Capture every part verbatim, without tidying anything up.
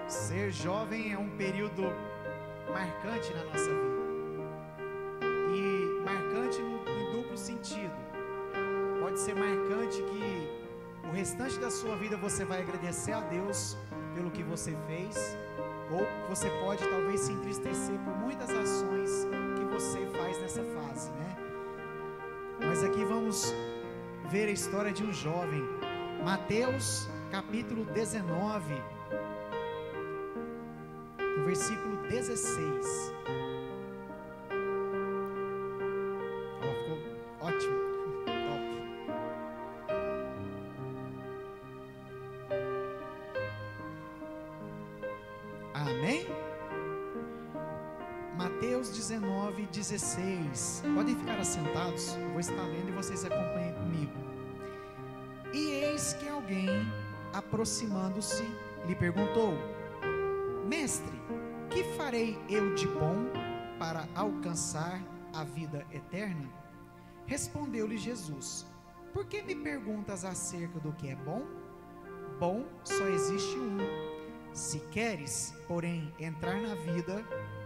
Ser jovem é um período marcante na nossa vida. E marcante no, em duplo sentido. Pode ser marcante que o restante da sua vida você vai agradecer a Deus pelo que você fez, ou você pode talvez se entristecer por muitas ações que você faz nessa fase, né? Mas aqui vamos ver a história de um jovem. Mateus capítulo dezenove, no versículo dezesseis. Oh, ficou ótimo, top. Amém? Mateus dezenove, dezesseis. Podem ficar assentados, eu vou estar lendo e vocês acompanhem comigo. E eis que alguém, aproximando-se, lhe perguntou: Mestre, que farei eu de bom para alcançar a vida eterna? Respondeu-lhe Jesus: Por que me perguntas acerca do que é bom? Bom só existe um. Se queres, porém, entrar na vida,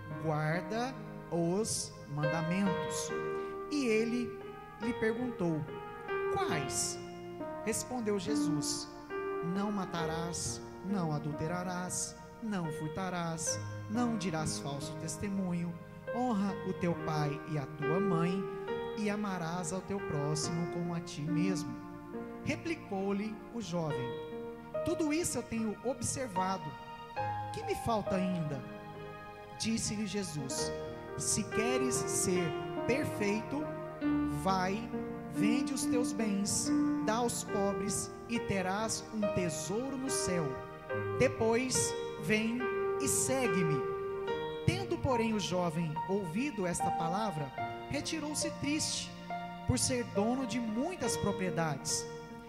guarda os mandamentos. E ele lhe perguntou: Quais? Respondeu Jesus: Não matarás, não adulterarás, não furtarás, não dirás falso testemunho, honra o teu pai e a tua mãe, e amarás ao teu próximo como a ti mesmo. Replicou-lhe o jovem: Tudo isso eu tenho observado. Que me falta ainda? Disse-lhe Jesus: Se queres ser perfeito, vai, vende os teus bens, dá aos pobres e terás um tesouro no céu. Depois, vem e segue-me. Tendo, porém, o jovem ouvido esta palavra, retirou-se triste, por ser dono de muitas propriedades.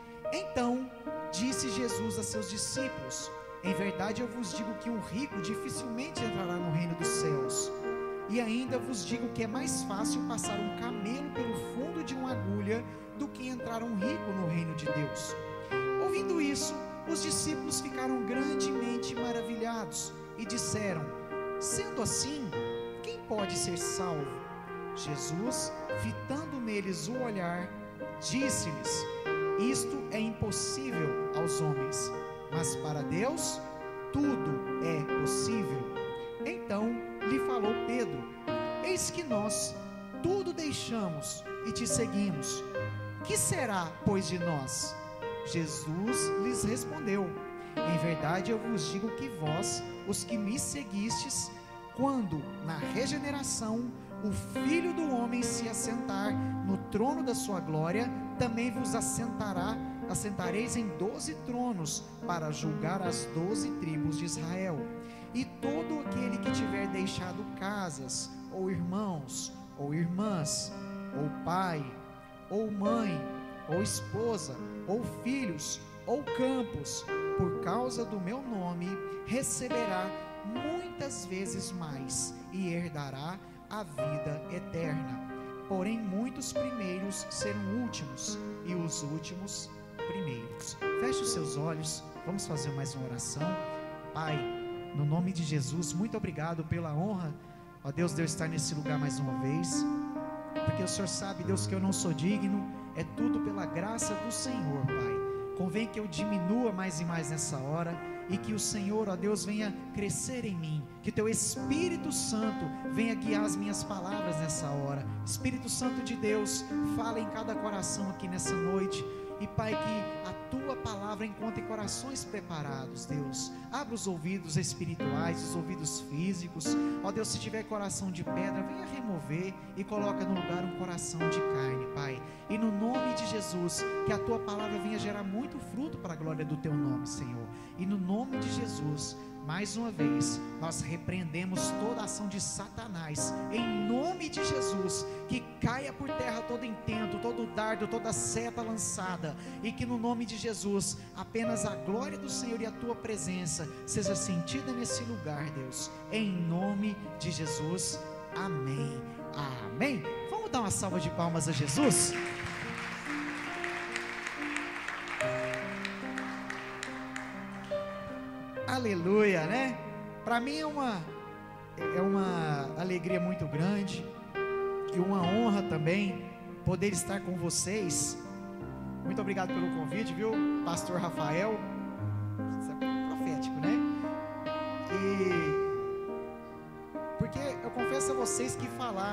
Então, disse Jesus a seus discípulos: Em verdade eu vos digo que um rico dificilmente entrará no reino dos céus. E ainda vos digo que é mais fácil passar um camelo pelo fundo de uma agulha do que entrar um rico no reino de Deus. Ouvindo isso, os discípulos ficaram grandemente maravilhados e disseram: Sendo assim, quem pode ser salvo? Jesus, fitando neles o olhar, disse-lhes: Isto é impossível aos homens, mas para Deus tudo é possível. Então lhe falou Pedro: Eis que nós tudo deixamos e te seguimos. Que será, pois, de nós? Jesus lhes respondeu: Em verdade eu vos digo que vós, os que me seguistes, quando na regeneração o Filho do Homem se assentar no trono da sua glória, também vos assentará, assentareis em doze tronos para julgar as doze tribos de Israel. E todo aquele que tiver deixado casas, ou irmãos, ou irmãs, ou pai, ou mãe, ou esposa, ou filhos, ou campos, por causa do meu nome, receberá muitas vezes mais e herdará a vida eterna. Porém, muitos primeiros serão últimos, e os últimos primeiros. Feche os seus olhos, vamos fazer mais uma oração. Pai, no nome de Jesus, muito obrigado pela honra, ó Deus, de eu estar nesse lugar mais uma vez, porque o Senhor sabe, Deus, que eu não sou digno, é tudo pela graça do Senhor, Pai. Convém que eu diminua mais e mais nessa hora, e que o Senhor, ó Deus, venha crescer em mim, que Teu Espírito Santo venha guiar as minhas palavras nessa hora. Espírito Santo de Deus, fala em cada coração aqui nessa noite, e Pai, que a Tua palavra encontre corações preparados, Deus. Abra os ouvidos espirituais, os ouvidos físicos, ó Deus, se tiver coração de pedra, venha remover e coloca no lugar um coração de carne, Pai. E no nome de Jesus, que a Tua palavra venha gerar muito fruto para a glória do Teu nome, Senhor. E no nome de Jesus, mais uma vez, nós repreendemos toda a ação de Satanás, em nome de Jesus, que caia por terra todo intento, todo dardo, toda seta lançada, e que no nome de Jesus, apenas a glória do Senhor e a Tua presença seja sentida nesse lugar, Deus, em nome de Jesus, amém, amém. Vamos dar uma salva de palmas a Jesus? Aleluia, né? Para mim é uma, é uma alegria muito grande e uma honra também poder estar com vocês. Muito obrigado pelo convite, viu, pastor Rafael? Isso é profético, né? E porque eu confesso a vocês que falar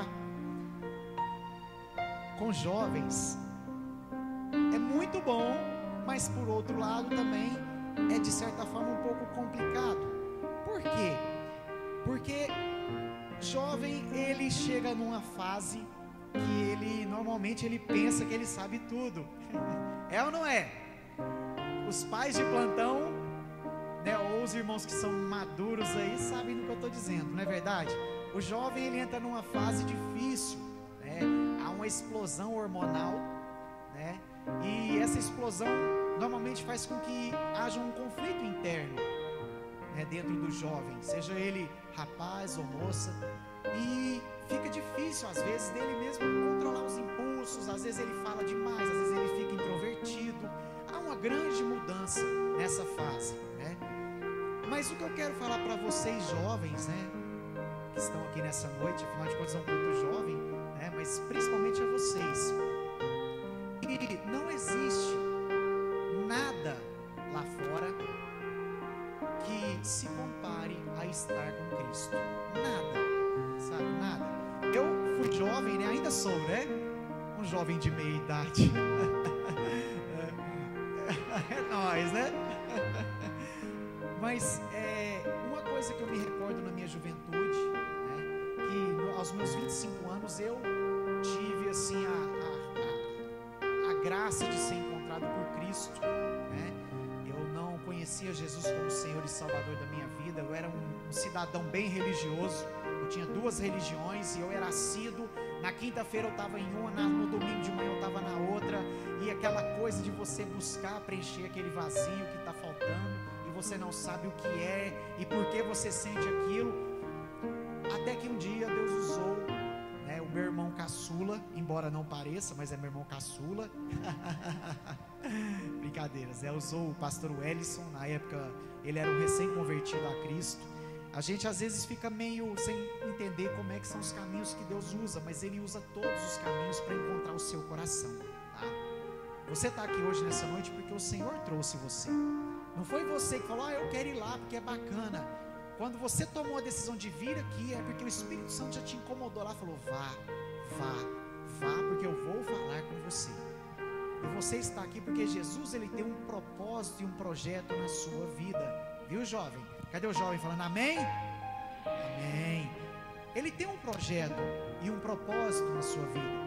com jovens é muito bom, mas por outro lado também é de certa forma um pouco complicado. Por quê? Porque jovem, ele chega numa fase que ele normalmente ele pensa que ele sabe tudo. É ou não é? Os pais de plantão, né, ou os irmãos que são maduros aí sabem do que eu estou dizendo, não é verdade? O jovem, ele entra numa fase difícil, né? Há uma explosão hormonal, né? E essa explosão normalmente faz com que haja um conflito interno, né, dentro do jovem, seja ele rapaz ou moça, e fica difícil às vezes dele mesmo controlar os impulsos. Às vezes ele fala demais, às vezes ele fica introvertido. Há uma grande mudança nessa fase, né? Mas o que eu quero falar para vocês jovens, né, que estão aqui nessa noite, afinal de contas é um culto jovem, né, mas principalmente a vocês, que não existe nada lá fora que se compare a estar com Cristo. Nada, sabe, nada. Eu fui jovem, né? Ainda sou, né? Um jovem de meia idade. É nóis, né? Mas é, uma coisa que eu me recordo na minha juventude, né, que no, aos meus vinte e cinco anos eu tive assim a, a, a, a graça de ser encontrado por Cristo, né? Eu não conhecia Jesus como Senhor e Salvador da minha vida. Eu era um, um cidadão bem religioso. Eu tinha duas religiões e eu era assíduo. Na quinta-feira eu estava em uma, no domingo de manhã eu estava na outra. E aquela coisa de você buscar preencher aquele vazio que está faltando, e você não sabe o que é e por que você sente aquilo. Até que um dia Deus usou, né, o meu irmão caçula, embora não pareça, mas é meu irmão caçula. Brincadeiras, é, usou o pastor Wellison. Na época ele era um recém-convertido a Cristo. A gente às vezes fica meio sem entender como é que são os caminhos que Deus usa, mas Ele usa todos os caminhos para encontrar o seu coração, tá? Você está aqui hoje nessa noite porque o Senhor trouxe você. Não foi você que falou, ah, eu quero ir lá porque é bacana. Quando você tomou a decisão de vir aqui, é porque o Espírito Santo já te incomodou lá, falou, vá, vá, vá, porque eu vou falar com você. E você está aqui porque Jesus, Ele tem um propósito e um projeto na sua vida. Viu, jovem? Cadê o jovem falando amém? Amém. Ele tem um projeto e um propósito na sua vida.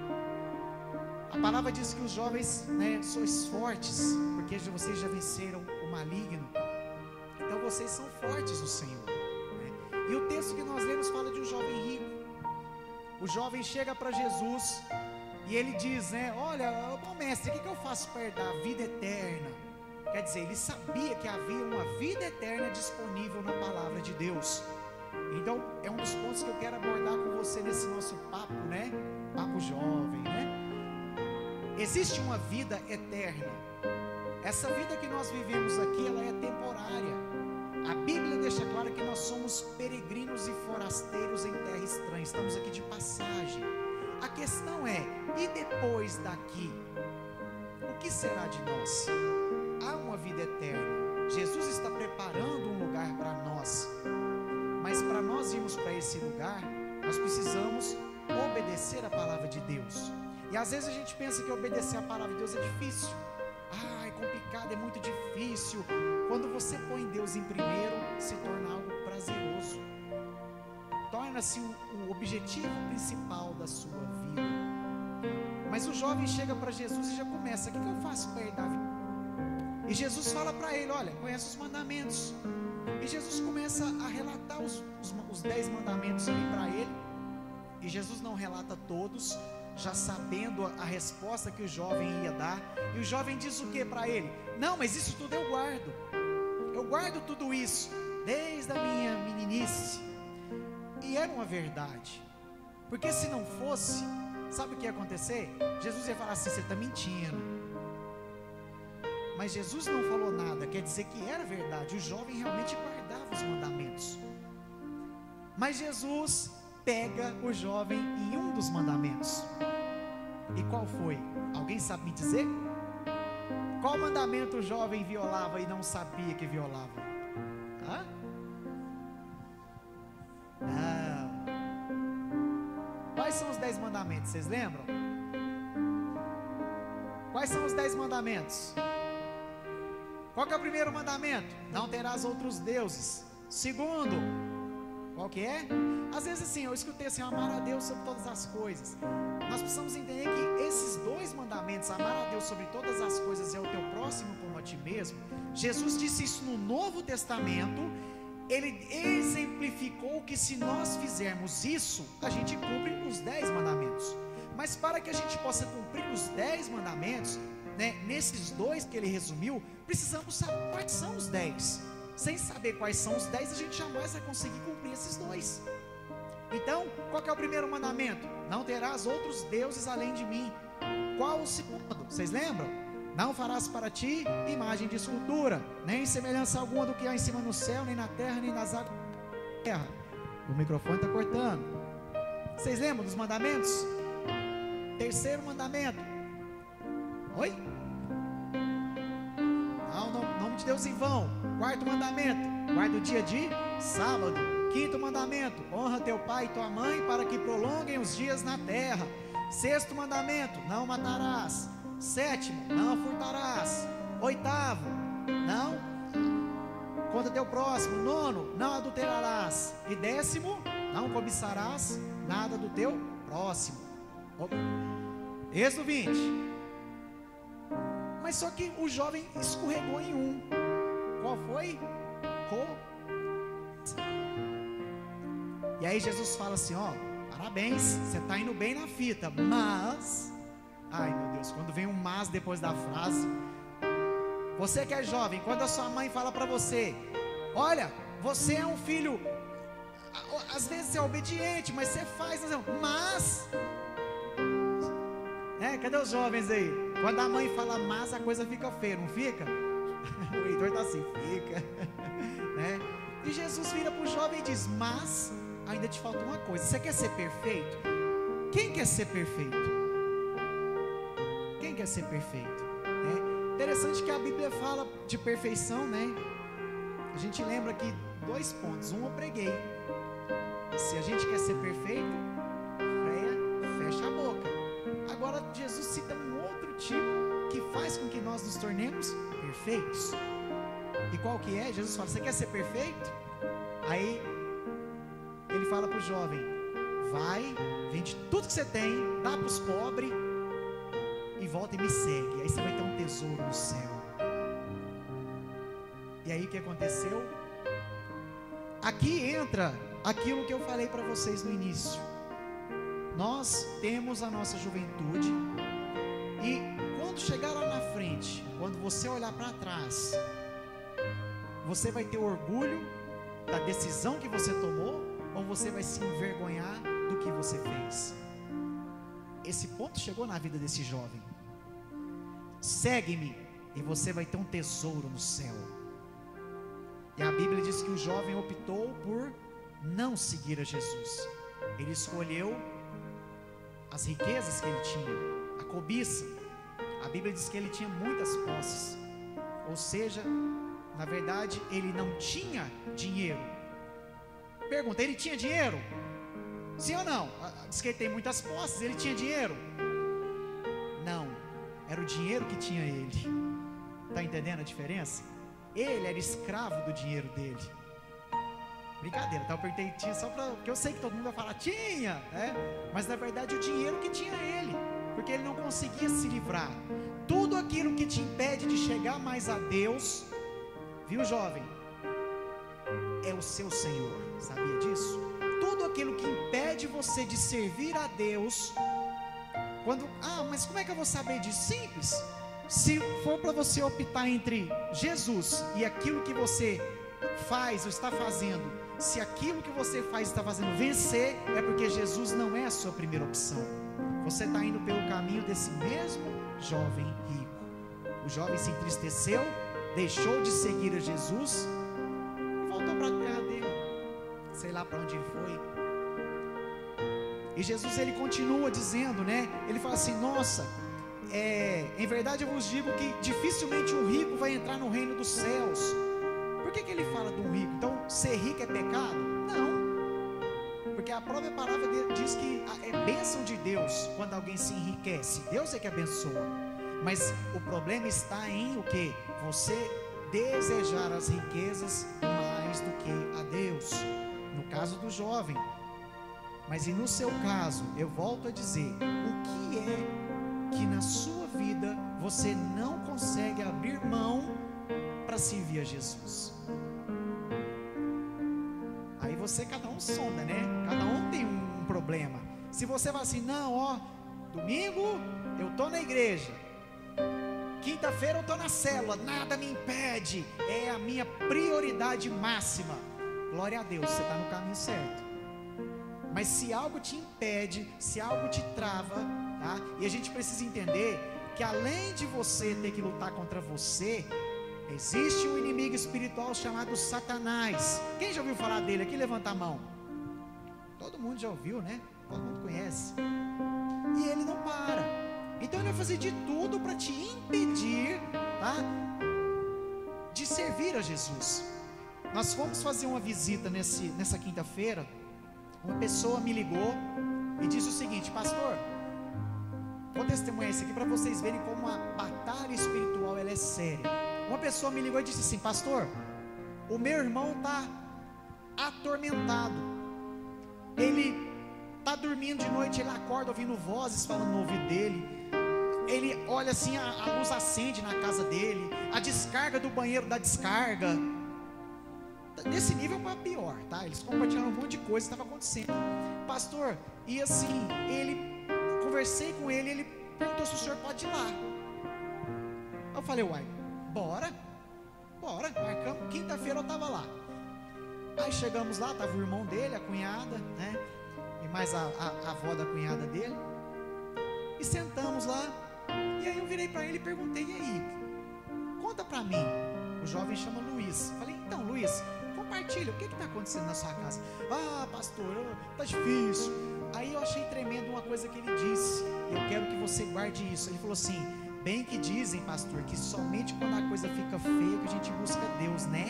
A palavra diz que os jovens, né, sois fortes, porque vocês já venceram o maligno. Então vocês são fortes no Senhor, né? E o texto que nós lemos fala de um jovem rico. O jovem chega para Jesus e ele diz, né, olha, bom mestre, o que, que eu faço para herdar a vida eterna? Quer dizer, ele sabia que havia uma vida eterna disponível na palavra de Deus. Então, é um dos pontos que eu quero abordar com você nesse nosso papo, né? Papo jovem, né? Existe uma vida eterna. Essa vida que nós vivemos aqui, ela é temporária. A Bíblia deixa claro que nós somos peregrinos e forasteiros em terra estranha. Estamos aqui de passagem. A questão é, e depois daqui? O que será de nós? Há uma vida eterna. Jesus está preparando um lugar para nós. Mas para nós irmos para esse lugar, nós precisamos obedecer a palavra de Deus. E às vezes a gente pensa que obedecer a palavra de Deus é difícil. Ah, é complicado, é muito difícil. Quando você põe Deus em primeiro, se torna algo prazeroso. Torna-se o, o objetivo principal da sua vida. Mas o jovem chega para Jesus e já começa, o que, que eu faço para herdar a vida? E Jesus fala para ele, olha, conhece os mandamentos. E Jesus começa a relatar os, os, os dez mandamentos ali para ele. E Jesus não relata todos, já sabendo a, a resposta que o jovem ia dar. E o jovem diz o que para ele? Não, mas isso tudo eu guardo. Eu guardo tudo isso, desde a minha meninice. E era uma verdade. Porque se não fosse, sabe o que ia acontecer? Jesus ia falar assim, você está mentindo. Mas Jesus não falou nada, quer dizer que era verdade, o jovem realmente guardava os mandamentos. Mas Jesus pega o jovem em um dos mandamentos. E qual foi? Alguém sabe me dizer? Qual mandamento o jovem violava e não sabia que violava? Hã? Não. Quais são os dez mandamentos? Vocês lembram? Quais são os dez mandamentos? Qual que é o primeiro mandamento? Não terás outros deuses. Segundo, qual que é? Às vezes assim, eu escutei assim, amar a Deus sobre todas as coisas. Nós precisamos entender que esses dois mandamentos, amar a Deus sobre todas as coisas e ao teu próximo como a ti mesmo, Jesus disse isso no Novo Testamento. Ele exemplificou que se nós fizermos isso, a gente cumpre os dez mandamentos. Mas para que a gente possa cumprir os dez mandamentos, né, nesses dois que ele resumiu, precisamos saber quais são os dez. Sem saber quais são os dez, a gente jamais vai conseguir cumprir esses dois. Então, qual que é o primeiro mandamento? Não terás outros deuses além de mim. Qual o segundo? Vocês lembram? Não farás para ti imagem de escultura, nem semelhança alguma do que há em cima no céu, nem na terra, nem nas águas da terra. O microfone está cortando. Vocês lembram dos mandamentos? Terceiro mandamento. Oi? Não, não, nome de Deus em vão. Quarto mandamento. Guarda o dia de sábado. Quinto mandamento. Honra teu pai e tua mãe para que prolonguem os dias na terra. Sexto mandamento. Não matarás. Sétimo. Não furtarás. Oitavo. Não contra teu próximo. Nono. Não adulterarás. E décimo. Não cobiçarás nada do teu próximo. Êxodo vinte. Mas só que o jovem escorregou em um. Qual foi? Co... E aí Jesus fala assim, ó, parabéns, você está indo bem na fita, mas, ai meu Deus, quando vem um mas depois da frase, você que é jovem, quando a sua mãe fala para você, olha, você é um filho, às vezes você é obediente, mas você faz, mas, é, cadê os jovens aí? Quando a mãe fala mas, a coisa fica feia, não fica? O Heitor está assim, fica, né? E Jesus vira para o jovem e diz, mas ainda te falta uma coisa, você quer ser perfeito? Quem quer ser perfeito? Quem quer ser perfeito? É interessante que a Bíblia fala de perfeição, né? A gente lembra aqui dois pontos, um eu preguei, se a gente quer ser perfeito, freia, fecha a boca. Agora Jesus cita um outro tipo que faz com que nós nos tornemos perfeitos. E qual que é? Jesus fala, você quer ser perfeito? Aí ele fala para o jovem, vai, vende tudo que você tem, dá para os pobres e volta e me segue, aí você vai ter um tesouro no céu. E aí o que aconteceu? Aqui entra aquilo que eu falei para vocês no início. Nós temos a nossa juventude e quando chegar lá na frente, quando você olhar para trás, você vai ter orgulho da decisão que você tomou ou você vai se envergonhar do que você fez? Esse ponto chegou na vida desse jovem. Segue-me e você vai ter um tesouro no céu. E a Bíblia diz que o jovem optou por não seguir a Jesus. Ele escolheu as riquezas que ele tinha, a cobiça. A Bíblia diz que ele tinha muitas posses, ou seja, na verdade ele não tinha dinheiro. Pergunta, ele tinha dinheiro? Sim ou não? Diz que ele tem muitas posses, ele tinha dinheiro? Não, era o dinheiro que tinha ele. Está entendendo a diferença? Ele era escravo do dinheiro dele. Brincadeira, tá? Eu perguntei tinha só para, porque eu sei que todo mundo vai falar tinha, né? Mas na verdade o dinheiro que tinha ele, porque ele não conseguia se livrar. Tudo aquilo que te impede de chegar mais a Deus, viu, jovem? É o seu Senhor, sabia disso? Tudo aquilo que impede você de servir a Deus, quando, ah, mas como é que eu vou saber disso? Simples. Se for para você optar entre Jesus e aquilo que você faz ou está fazendo, se aquilo que você faz está fazendo vencer, é porque Jesus não é a sua primeira opção. Você está indo pelo caminho desse mesmo jovem rico. O jovem se entristeceu, deixou de seguir a Jesus e voltou para trás. sei lá para onde ele foi. E Jesus, ele continua dizendo, né? Ele fala assim: nossa, é, em verdade eu vos digo que dificilmente um rico vai entrar no reino dos céus. Por que que ele fala de um rico? Então, ser rico é pecado? Não, porque a própria palavra dele diz que é bênção de Deus quando alguém se enriquece. Deus é que abençoa. Mas o problema está em o que? Você desejar as riquezas mais do que a Deus. No caso do jovem. Mas e no seu caso, eu volto a dizer, o que é que na sua vida você não consegue abrir mão para servir a Jesus? Aí você, cada um sonda, né? Cada um tem um problema. Se você vai assim, não, ó, domingo eu tô na igreja, quinta-feira eu tô na célula, nada me impede, é a minha prioridade máxima. Glória a Deus, você está no caminho certo. Mas se algo te impede, se algo te trava, tá? E a gente precisa entender que além de você ter que lutar contra você, existe um inimigo espiritual chamado Satanás. Quem já ouviu falar dele aqui? Levanta a mão. Todo mundo já ouviu, né? Todo mundo conhece. E ele não para. Então ele vai fazer de tudo para te impedir, tá? De servir a Jesus. Nós fomos fazer uma visita nesse, nessa quinta-feira. Uma pessoa me ligou e disse o seguinte: pastor, vou testemunhar isso aqui para vocês verem como a batalha espiritual ela é séria. Uma pessoa me ligou e disse assim: pastor, o meu irmão está atormentado, ele está dormindo de noite, ele acorda ouvindo vozes falando no ouvido dele, ele olha assim, a, a luz acende na casa dele, a descarga do banheiro dá descarga. Nesse nível para pior, tá? Eles compartilharam um monte de coisa que estava acontecendo. Pastor, e assim, ele, conversei com ele, ele perguntou se o senhor pode ir lá. Eu falei, uai, bora, bora, marcamos, quinta-feira eu estava lá. Aí chegamos lá, estava o irmão dele, a cunhada, né? E mais a, a, a avó da cunhada dele. E sentamos lá, e aí eu virei para ele e perguntei, e aí, conta para mim. O jovem chama Luiz. Falei, então Luiz, compartilha, o que está acontecendo na sua casa? Ah, pastor, está difícil. Aí eu achei tremendo uma coisa que ele disse, eu quero que você guarde isso. Ele falou assim: bem que dizem, pastor, que somente quando a coisa fica feia que a gente busca Deus, né?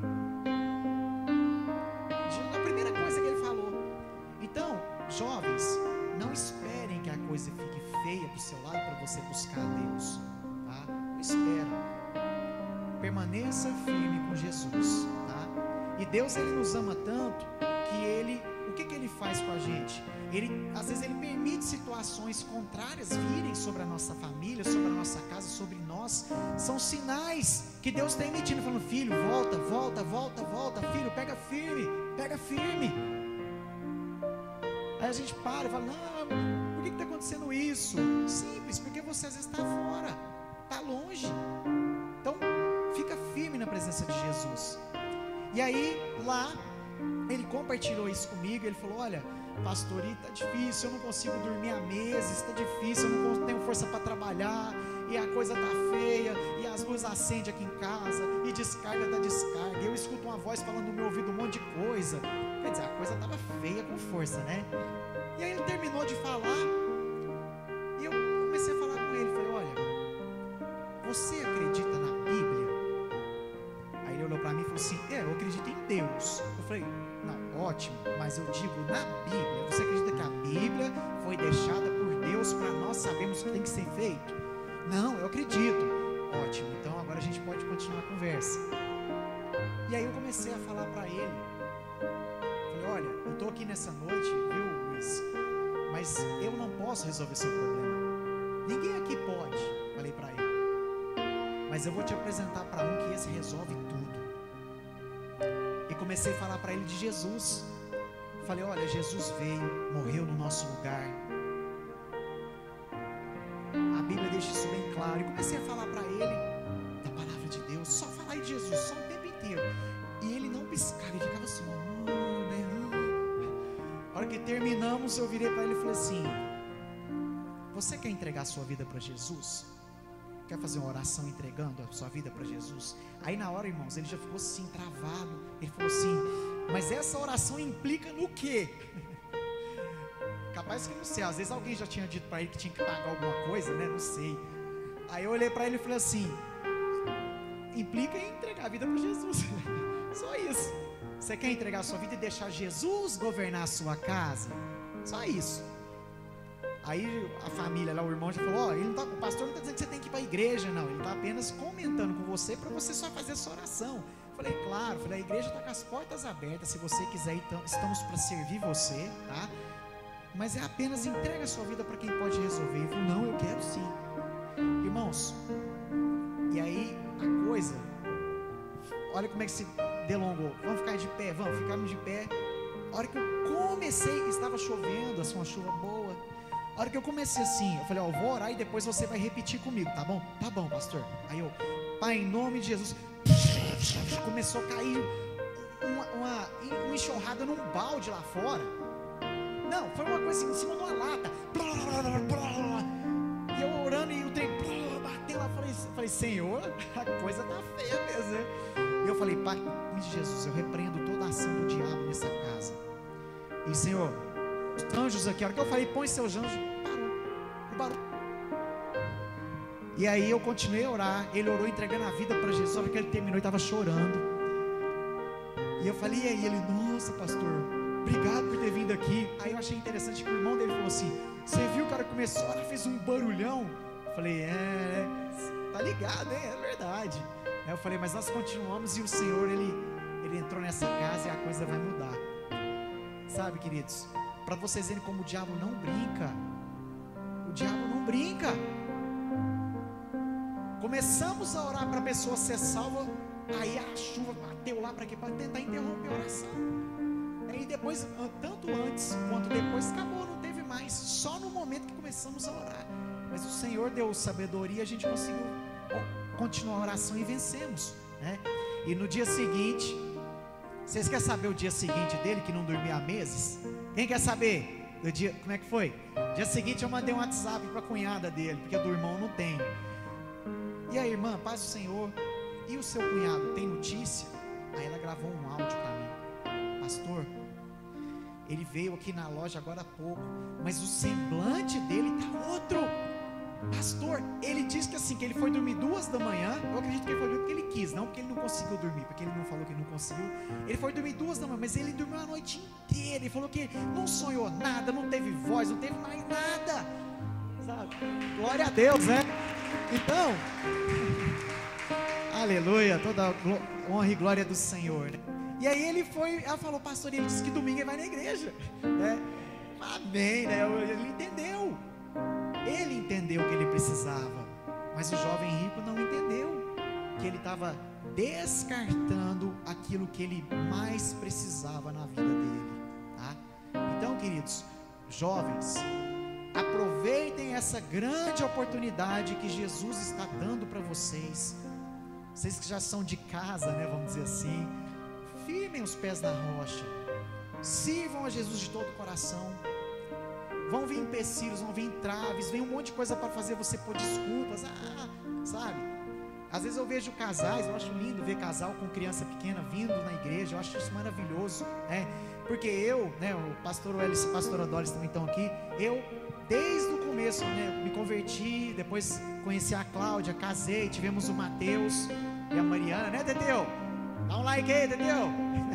A primeira coisa que ele falou. Então, jovens, não esperem que a coisa fique feia para o seu lado para você buscar Deus, tá? Não espera. Permaneça firme com Jesus, tá? E Deus, ele nos ama tanto que ele, o que que ele faz com a gente? Ele, às vezes ele permite situações contrárias virem sobre a nossa família, sobre a nossa casa, sobre nós. São sinais que Deus está emitindo, falando: filho, volta, volta, volta, volta, filho, pega firme, pega firme. Aí a gente para e fala: não, por que está acontecendo isso? Simples, porque você às vezes está fora, está longe. Então fica firme na presença de Jesus. E aí lá ele compartilhou isso comigo. Ele falou: olha, pastor, está difícil, eu não consigo dormir há meses, está difícil, eu não tenho força para trabalhar, e a coisa está feia, e as luzes acendem aqui em casa, e descarga da descarga, e eu escuto uma voz falando no meu ouvido um monte de coisa. Quer dizer, a coisa estava feia com força, né? E aí ele terminou de falar, e eu comecei a falar com ele. Falei: olha, você acredita na Bíblia? Aí ele olhou para mim e falou assim: é, eu acredito em Deus. Eu falei: não, ótimo, mas eu digo na Bíblia. Você acredita que a Bíblia foi deixada por Deus para nós sabermos o que tem que ser feito? Não, eu acredito. Ótimo, então agora a gente pode continuar a conversa. E aí eu comecei a falar para ele. Falei: olha, eu estou aqui nessa noite, viu, Luiz? Mas eu não posso resolver seu problema. Ninguém aqui pode. Falei para ele. Mas eu vou te apresentar para um que esse resolve tudo. E comecei a falar para ele de Jesus. Falei: olha, Jesus veio, morreu no nosso lugar. A Bíblia deixa isso bem claro. E comecei a falar para ele da palavra de Deus. Só falar de Jesus, só o tempo inteiro. E ele não piscava, ele ficava assim, oh, né? A hora que terminamos, eu virei para ele e falei assim: você quer entregar a sua vida para Jesus? Quer fazer uma oração entregando a sua vida para Jesus? Aí na hora, irmãos, ele já ficou assim, travado. Ele falou assim: mas essa oração implica no quê? Capaz que não sei, às vezes alguém já tinha dito para ele que tinha que pagar alguma coisa, né? Não sei. Aí eu olhei para ele e falei assim: implica em entregar a vida para Jesus. Só isso. Você quer entregar a sua vida e deixar Jesus governar a sua casa? Só isso. Aí a família lá, o irmão já falou: ó, ele não tá, o pastor não está dizendo que você tem que ir para a igreja, não. Ele está apenas comentando com você para você só fazer essa oração. Falei: claro, falei, a igreja está com as portas abertas. Se você quiser, então, estamos para servir você, tá? Mas é apenas entrega a sua vida para quem pode resolver. Ele falou: não, eu quero sim. Irmãos, e aí a coisa, olha como é que se delongou. Vamos ficar de pé, vamos, ficamos de pé. A hora que eu comecei, estava chovendo, assim, uma chuva boa. A hora que eu comecei assim, eu falei: ó, eu vou orar e depois você vai repetir comigo, tá bom? Tá bom, pastor. Aí eu: Pai, em nome de Jesus. Começou a cair uma, uma, uma enxurrada num balde lá fora. Não, foi uma coisa assim, em cima de uma lata. E eu orando e o trem bateu lá. Falei, falei: Senhor, a coisa tá feia mesmo, né? E eu falei: Pai, em nome de Jesus, eu repreendo toda a ação do diabo nessa casa. E Senhor, os anjos aqui, a hora que eu falei: põe seus anjos, parou, o barulho. E aí eu continuei a orar. Ele orou entregando a vida para Jesus. A hora que ele terminou, ele estava chorando. E eu falei: e aí? Ele: nossa, pastor, obrigado por ter vindo aqui. Aí eu achei interessante que o irmão dele falou assim: você viu, o cara começou a orar, fez um barulhão. Eu falei: é, tá ligado, hein? É verdade. Aí eu falei: mas nós continuamos e o Senhor, ele, ele entrou nessa casa e a coisa vai mudar. Sabe, queridos, para vocês verem como o diabo não brinca. O diabo não brinca. Começamos a orar para a pessoa ser salva, aí a chuva bateu lá para quê? Para tentar interromper a oração. Aí depois, tanto antes quanto depois, acabou, não teve mais. Só no momento que começamos a orar. Mas o Senhor deu sabedoria, a gente conseguiu continuar a oração e vencemos, né? E no dia seguinte, vocês querem saber o dia seguinte dele, que não dormia há meses? Quem quer saber? O dia, como é que foi? Dia seguinte eu mandei um WhatsApp para a cunhada dele, porque do irmão não tem. E aí, irmã, paz do Senhor, e o seu cunhado tem notícia? Aí ela gravou um áudio para mim: pastor, ele veio aqui na loja agora há pouco, mas o semblante dele está outro. Pastor, ele disse que assim, que ele foi dormir duas da manhã. Eu acredito que ele foi dormir porque ele quis, não porque ele não conseguiu dormir, porque ele não falou que ele não conseguiu. Ele foi dormir duas da manhã, mas ele dormiu a noite inteira. Ele falou que não sonhou nada, não teve voz, não teve mais nada, sabe? Glória a Deus, né? Então, aleluia, toda honra e glória do Senhor, né? E aí ele foi, ela falou: pastor, ele disse que domingo ele vai na igreja, né? Amém, né? Ele entendeu, ele entendeu o que ele precisava, mas o jovem rico não entendeu, que ele estava descartando aquilo que ele mais precisava na vida dele, tá? Então, queridos, jovens, aproveitem essa grande oportunidade que Jesus está dando para vocês. Vocês que já são de casa, né, vamos dizer assim, firmem os pés na rocha, sirvam a Jesus de todo o coração. Vão vir empecilhos, vão vir entraves, vem um monte de coisa para fazer você pôr desculpas, ah, sabe? Às vezes eu vejo casais, eu acho lindo ver casal com criança pequena vindo na igreja, eu acho isso maravilhoso, né? Porque eu, né, o pastor Welles e a pastora Doris também estão aqui, eu desde o começo, né, me converti, depois conheci a Cláudia, casei, tivemos o Mateus e a Mariana, né, Teteu? Dá um like aí, Teteu.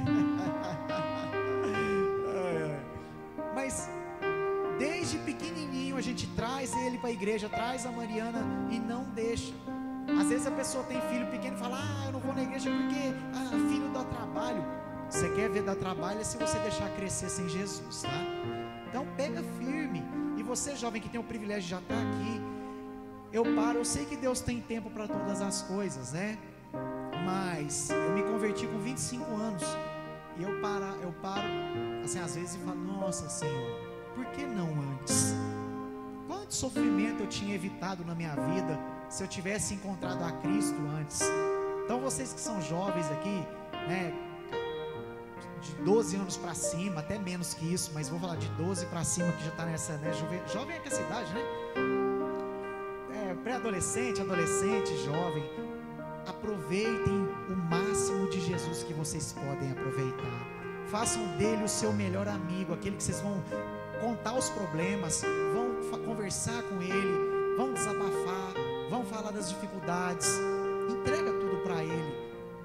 Mas desde pequenininho a gente traz ele para a igreja, traz a Mariana e não deixa. Às vezes a pessoa tem filho pequeno e fala: ah, eu não vou na igreja porque ah, filho dá trabalho. Você quer ver dar trabalho é se você deixar crescer sem Jesus, tá? Então pega firme. E você, jovem, que tem o privilégio de já estar aqui, eu paro, eu sei que Deus tem tempo para todas as coisas, né? Mas eu me converti com vinte e cinco anos. E eu paro, eu paro assim às vezes e falo: nossa, Senhor, por que não antes? Quanto sofrimento eu tinha evitado na minha vida se eu tivesse encontrado a Cristo antes? Então vocês que são jovens aqui, né, de doze anos para cima, até menos que isso, mas vou falar de doze para cima, que já está nessa, né, jovem, jovem é que essa idade, né? É, pré-adolescente, adolescente, jovem, aproveitem o máximo de Jesus que vocês podem aproveitar. façam dele o seu melhor amigo, aquele que vocês vão contar os problemas, vão conversar com ele, vão desabafar, vão falar das dificuldades. Entrega tudo para ele,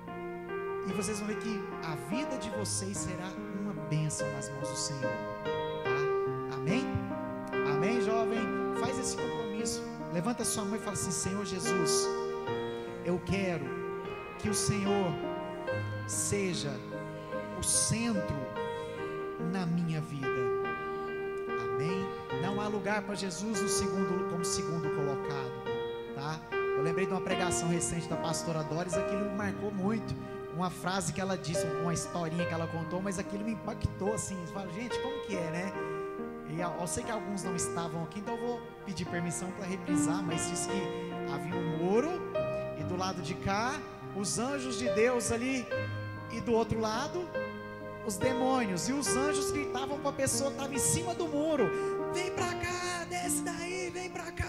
e vocês vão ver que a vida de vocês será uma bênção nas mãos do Senhor, tá? Amém? Amém, jovem? Faz esse compromisso, levanta sua mão e fala assim: Senhor Jesus, eu quero que o Senhor seja o centro na minha vida. Amém? Não há lugar para Jesus no segundo, como segundo colocado, tá? Eu lembrei de uma pregação recente da pastora Doris, aquilo me marcou muito. Uma frase que ela disse, uma historinha que ela contou, mas aquilo me impactou assim. Eu falo, gente, como que é, né? E eu sei que alguns não estavam aqui, então eu vou pedir permissão para reprisar, mas diz que havia um muro, e do lado de cá, os anjos de Deus ali, e do outro lado, os demônios. E os anjos gritavam para a pessoa que estava em cima do muro: vem para cá, desce daí, vem para cá.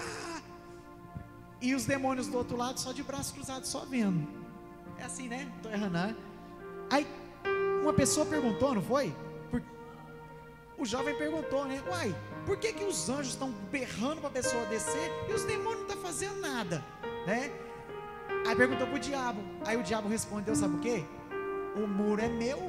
E os demônios do outro lado só de braços cruzados, só vendo. É assim, né? Estou errando, né? Aí uma pessoa perguntou, não foi? Por... O jovem perguntou, né? Uai, por que que os anjos estão berrando para a pessoa descer e os demônios não estão fazendo nada, né? Aí perguntou para o diabo. Aí o diabo respondeu, sabe o quê? O muro é meu.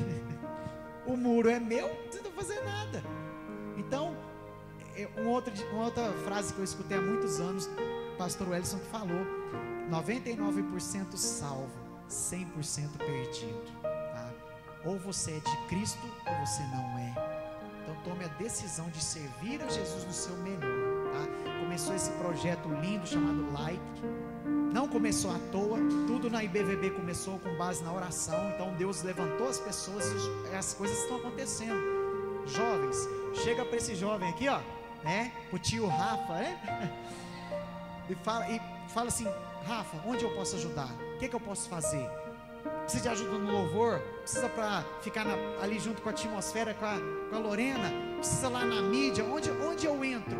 O muro é meu, você não vai fazer nada. Então, uma outra, uma outra frase que eu escutei há muitos anos, o pastor Wellington que falou: noventa e nove por cento salvo, cem por cento perdido, tá? Ou você é de Cristo ou você não é. Então tome a decisão de servir a Jesus no seu melhor, tá? Começou esse projeto lindo chamado Like. Não começou à toa, tudo na I B V B começou com base na oração. Então Deus levantou as pessoas e as coisas estão acontecendo. Jovens, chega para esse jovem aqui, ó, né? O tio Rafa, né? E fala, e fala assim: Rafa, onde eu posso ajudar? O que, que eu posso fazer? Precisa de ajuda no louvor? Precisa para ficar na, ali junto com a atmosfera, com a, com a Lorena? Precisa lá na mídia? Onde, onde eu entro?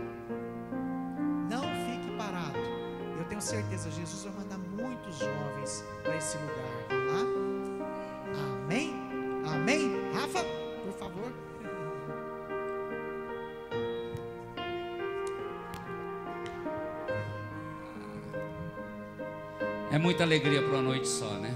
Não fique parado. Eu tenho certeza, Jesus vai mandar muitos jovens para esse lugar, tá? Amém? Amém? Rafa, por favor. É muita alegria para uma noite só, né?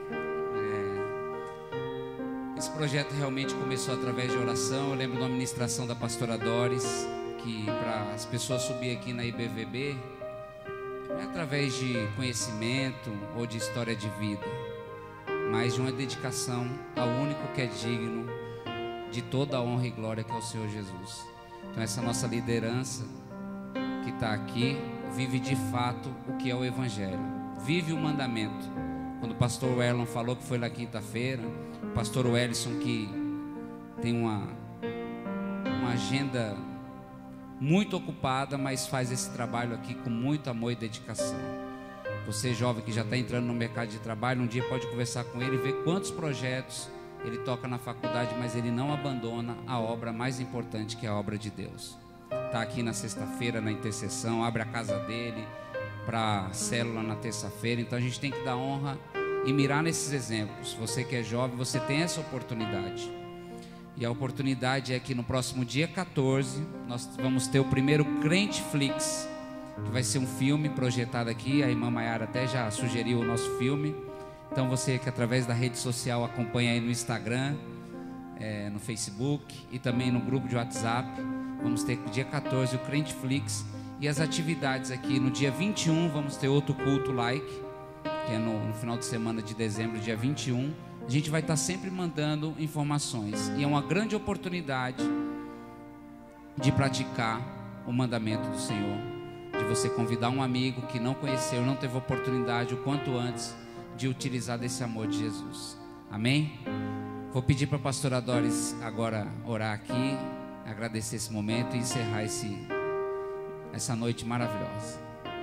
É... Esse projeto realmente começou através de oração. Eu lembro de uma ministração da pastora Doris, que para as pessoas subir aqui na I B V B, não é através de conhecimento ou de história de vida, mas de uma dedicação ao único que é digno de toda a honra e glória, que é o Senhor Jesus. Então essa nossa liderança que está aqui vive de fato o que é o Evangelho, vive o mandamento. Quando o pastor Wellington falou que foi lá quinta-feira, o pastor Wellington, que tem uma, uma agenda muito ocupada, mas faz esse trabalho aqui com muito amor e dedicação. Você jovem que já está entrando no mercado de trabalho, um dia pode conversar com ele e ver quantos projetos ele toca na faculdade, mas ele não abandona a obra mais importante, que é a obra de Deus. Está aqui na sexta-feira na intercessão, abre a casa dele para célula na terça-feira. Então a gente tem que dar honra e mirar nesses exemplos. Você que é jovem, você tem essa oportunidade. E a oportunidade é que no próximo dia quatorze nós vamos ter o primeiro Crente Flix, que vai ser um filme projetado aqui. A irmã Maiara até já sugeriu o nosso filme. Então você que através da rede social acompanha aí no Instagram, é, no Facebook e também no grupo de WhatsApp, vamos ter dia quatorze o Crente Flix. E as atividades aqui no dia vinte e um vamos ter outro culto Like, que é no, no final de semana de dezembro, dia vinte e um. A gente vai estar sempre mandando informações, e é uma grande oportunidade de praticar o mandamento do Senhor, de você convidar um amigo que não conheceu, não teve oportunidade, o quanto antes, de utilizar desse amor de Jesus. Amém? Vou pedir para a pastora Doris agora orar aqui, agradecer esse momento e encerrar esse, essa noite maravilhosa.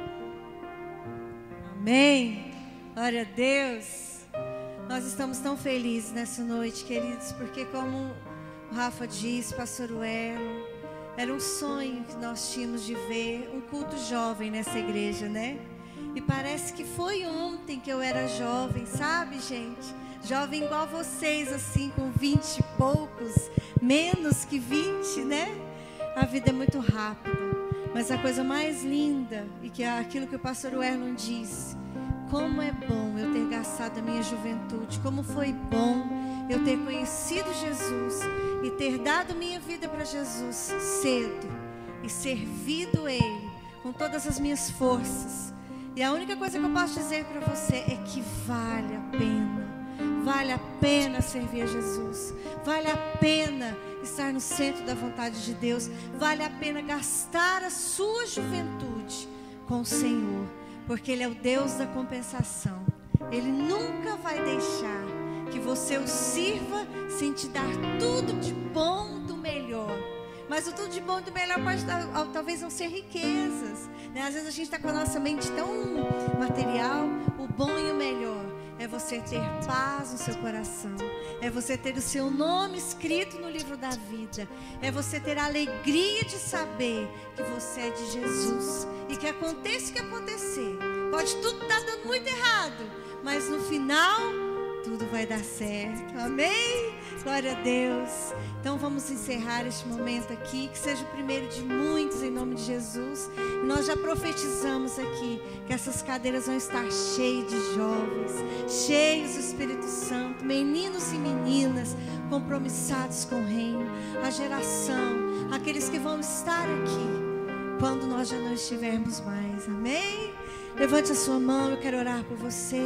Amém. Glória a Deus. Nós estamos tão felizes nessa noite, queridos, porque como o Rafa disse, pastor Wellington, era um sonho que nós tínhamos de ver um culto jovem nessa igreja, né? E parece que foi ontem que eu era jovem, sabe, gente? Jovem igual vocês, assim, com vinte e poucos, menos que vinte, né? A vida é muito rápida. Mas a coisa mais linda, e que é aquilo que o pastor Werlon disse, como é bom eu ter gastado a minha juventude, como foi bom eu ter conhecido Jesus e ter dado minha vida para Jesus cedo e servido Ele com todas as minhas forças. E a única coisa que eu posso dizer para você é que vale a pena, vale a pena servir a Jesus, vale a pena estar no centro da vontade de Deus, vale a pena gastar a sua juventude com o Senhor, porque Ele é o Deus da compensação. Ele nunca vai deixar que você o sirva sem te dar tudo de bom do melhor. Mas o tudo de bom do melhor pode dar, talvez não ser riquezas, né? Às vezes a gente está com a nossa mente tão material. O bom e o melhor é você ter paz no seu coração, é você ter o seu nome escrito no livro da vida, é você ter a alegria de saber que você é de Jesus, e que aconteça o que acontecer, pode tudo estar dando muito errado, mas no final tudo vai dar certo, amém? Glória a Deus. Então vamos encerrar este momento aqui, que seja o primeiro de muitos, em nome de Jesus. E nós já profetizamos aqui que essas cadeiras vão estar cheias de jovens, cheios do Espírito Santo, meninos e meninas compromissados com o reino, a geração, aqueles que vão estar aqui quando nós já não estivermos mais, amém? Levante a sua mão, eu quero orar por você.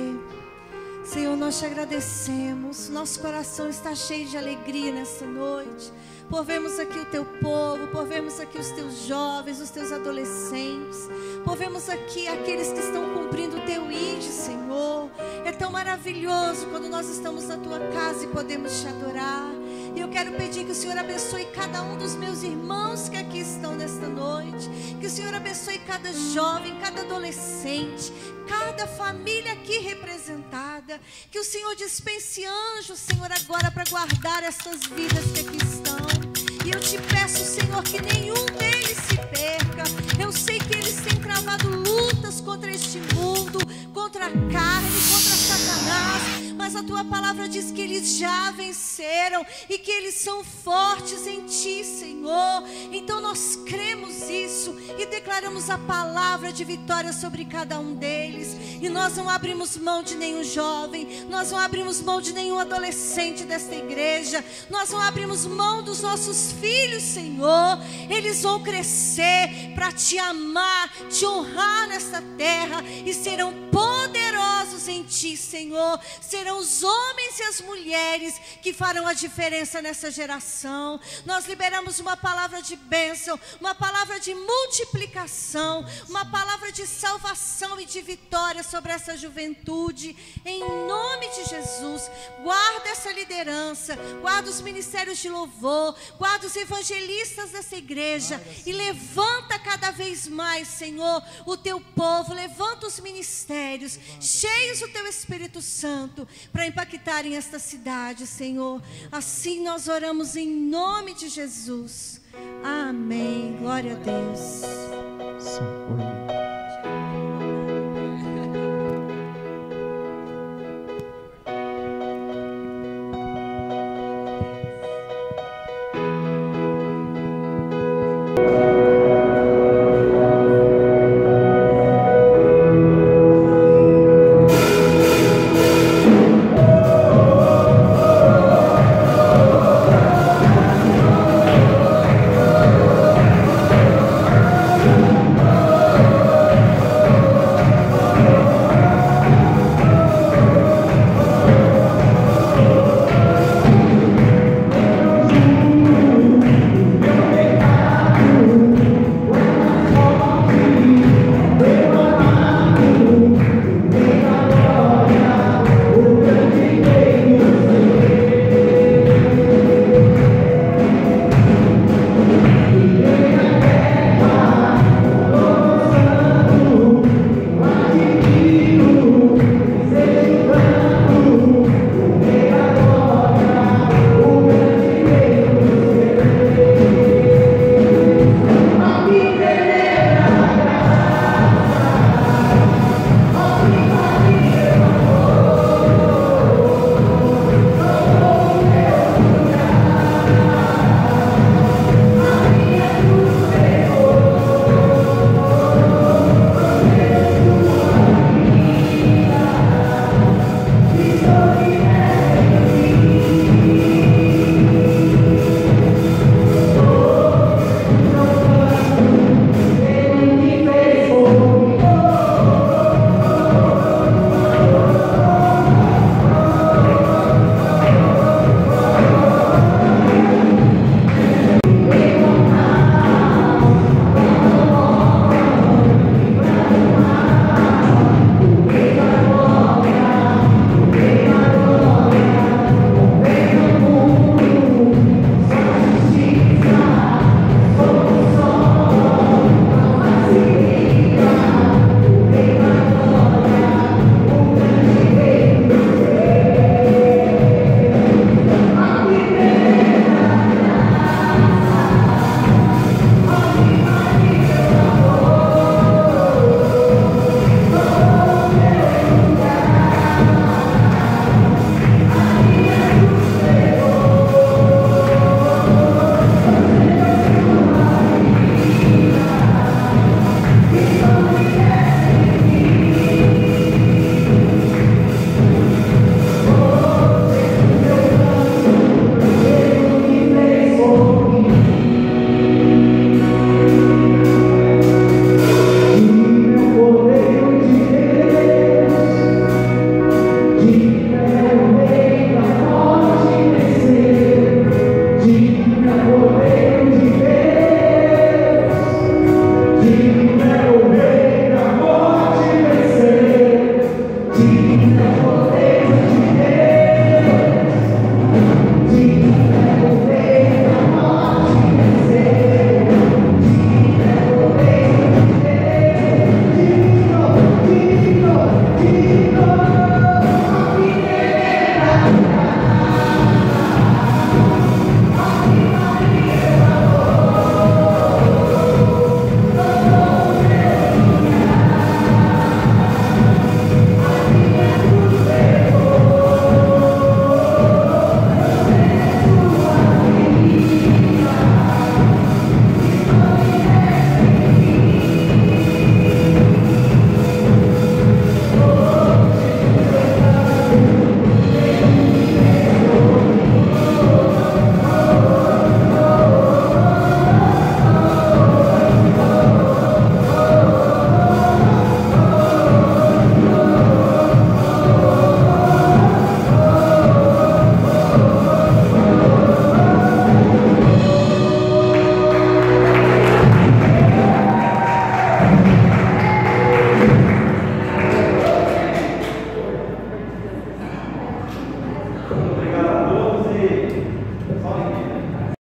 Senhor, nós te agradecemos, nosso coração está cheio de alegria nessa noite, por vermos aqui o teu povo, por vermos aqui os teus jovens, os teus adolescentes, por vermos aqui aqueles que estão cumprindo o teu I D, Senhor. É tão maravilhoso quando nós estamos na tua casa e podemos te adorar. E eu quero pedir que o Senhor abençoe cada um dos meus irmãos que aqui estão nesta noite, que o Senhor abençoe cada jovem, cada adolescente, cada família aqui representada, que o Senhor dispense anjos, Senhor, agora para guardar estas vidas que aqui estão. E eu te peço, Senhor, que nenhum deles se perca. Eu sei que eles têm travado lutas contra este mundo, contra a carne, contra Satanás, mas a tua palavra diz que eles já venceram e que eles são fortes em ti, Senhor. Então nós cremos isso e declaramos a palavra de vitória sobre cada um deles. E nós não abrimos mão de nenhum jovem, nós não abrimos mão de nenhum adolescente desta igreja, nós não abrimos mão dos nossos filhos, Senhor. Eles vão crescer para te amar, te honrar nesta terra e serão poderosos em ti, Senhor. Serão os homens e as mulheres que farão a diferença nessa geração. Nós liberamos uma palavra de bênção, uma palavra de multiplicação, uma palavra de salvação e de vitória sobre essa juventude, em nome de Jesus. Guarda essa liderança, guarda os ministérios de louvor, guarda os evangelistas dessa igreja e levanta cada vez mais, Senhor, o teu povo, levanta os ministérios cheios do teu Espírito Santo para impactarem esta cidade, Senhor. Assim nós oramos em nome de Jesus, amém. Glória a Deus.